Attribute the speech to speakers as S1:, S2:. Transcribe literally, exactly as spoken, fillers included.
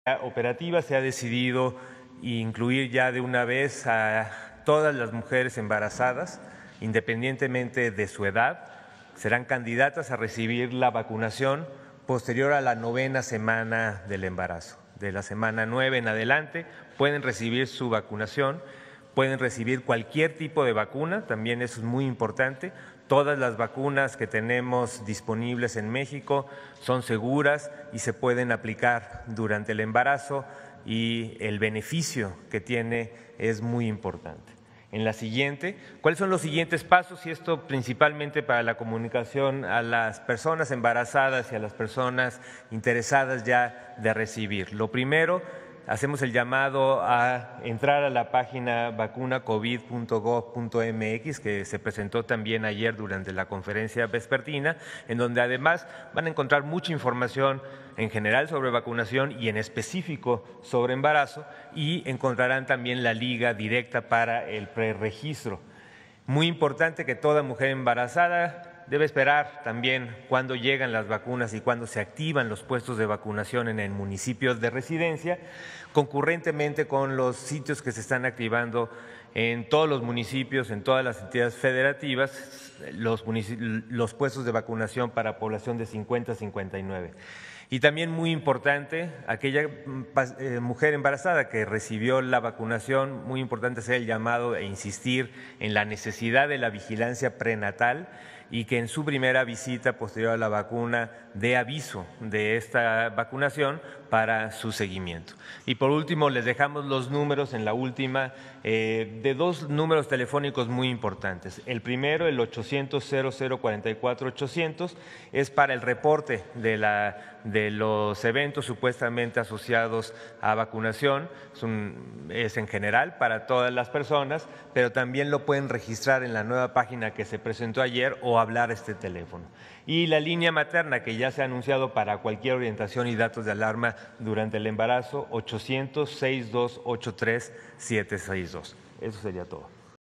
S1: operativa se ha decidido incluir ya de una vez a todas las mujeres embarazadas, independientemente de su edad, serán candidatas a recibir la vacunación posterior a la novena semana del embarazo. De la semana nueve en adelante pueden recibir su vacunación, pueden recibir cualquier tipo de vacuna, también eso es muy importante. Todas las vacunas que tenemos disponibles en México son seguras y se pueden aplicar durante el embarazo y el beneficio que tiene es muy importante. En la siguiente, ¿cuáles son los siguientes pasos? Y esto principalmente para la comunicación a las personas embarazadas y a las personas interesadas ya de recibir. Lo primero, hacemos el llamado a entrar a la página vacuna covid punto gov punto mx, que se presentó también ayer durante la conferencia vespertina, en donde además van a encontrar mucha información en general sobre vacunación y en específico sobre embarazo, y encontrarán también la liga directa para el preregistro. Muy importante que toda mujer embarazada debe esperar también cuándo llegan las vacunas y cuándo se activan los puestos de vacunación en el municipio de residencia, concurrentemente con los sitios que se están activando en todos los municipios, en todas las entidades federativas, los, los puestos de vacunación para población de cincuenta a cincuenta y nueve. Y también muy importante, aquella eh, mujer embarazada que recibió la vacunación, muy importante hacer el llamado e insistir en la necesidad de la vigilancia prenatal y que en su primera visita posterior a la vacuna dé aviso de esta vacunación para su seguimiento. Y por último, les dejamos los números en la última eh, de dos números telefónicos muy importantes. El primero, el ochocientos, cero cero cuarenta y cuatro, ochocientos, es para el reporte de, la, de los eventos supuestamente asociados a vacunación. Es, un, es en general para todas las personas, pero también lo pueden registrar en la nueva página que se presentó ayer o hablar a este teléfono. Y la línea materna, que ya se ha anunciado para cualquier orientación y datos de alarma durante el embarazo, ochocientos, sesenta y dos, ochenta y tres, setecientos sesenta y dos. Eso sería todo.